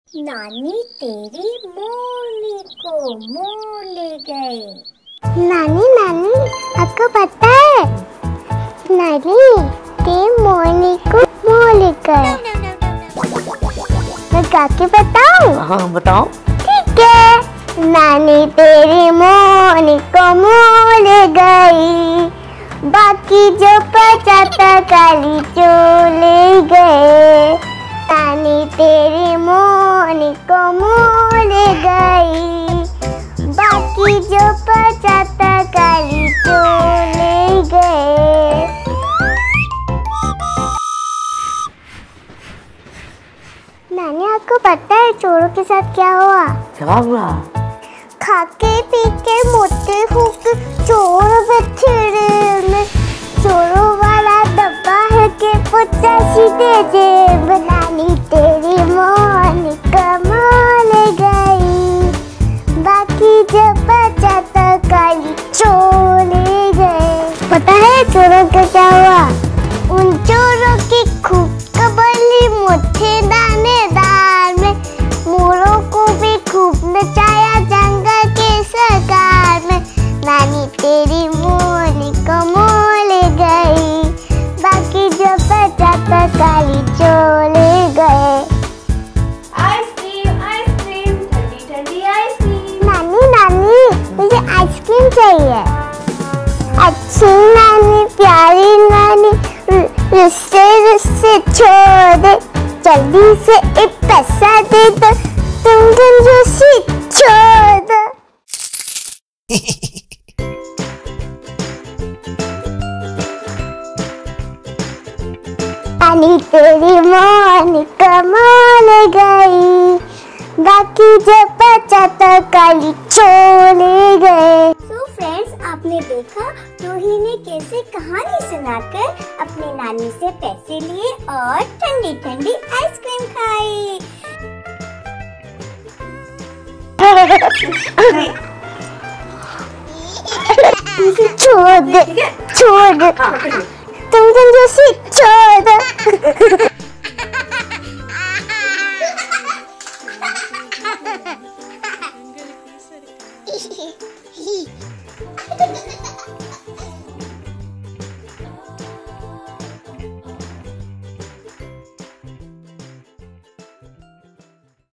नानी तेरी मोरनी को मोर ले गए। नानी नानी आपको पता है, नानी तेरी मोरनी को मोर ले गए। मैं गा के बताऊं? हाँ बताओ। ठीक है। नानी तेरी मोरनी को मोर ले गई, बाकी जो बचा था काली चले गए। नानी तेरी मोरनी को मोर ले गई, बाकी जो बचा था काली चले गए। नानी आपको पता है चोरों के साथ क्या हुआ? क्या हुआ? खाके पी के मोटे होके चोर बैठे रेल में, चोरों वाला डब्बा है के 85 दे जेब। नानी तेरी मोरनी को मोर ले गई, बाकी जो बचा था काली चोर ले गए। पता है चोरों का क्या हुआ? उन चोरों की खूब कबली मोटे दानेदार में, मोरों को भी खूब नचाया जंगल के सरकार में। नानी तेरी मोरनी को मोर ले गई, बाकी जो बचा था काली चोर ले गए। आइसक्रीम ठंडी ठंडी आइसक्रीम। नानी नानी मुझे आइसक्रीम चाहिए। अच्छी नानी प्यारी नानी रिश्ते रिश्ते छोड़ दे, जल्दी से एक पैसा दे दो, तुम कंजूसी छोड़ दो। नानी तेरी मोरनी को मोर ले गई, बाकी जो बचा था काली चोर ले गए। तो फ्रेंड्स, आपने देखा रूही ने कैसे कहानी सुनाकर अपनी नानी से पैसे लिए और ठंडी ठंडी आइसक्रीम खाई। छोड़ दे, छोड़ दे, तुम कंजूसी छोड़ दो।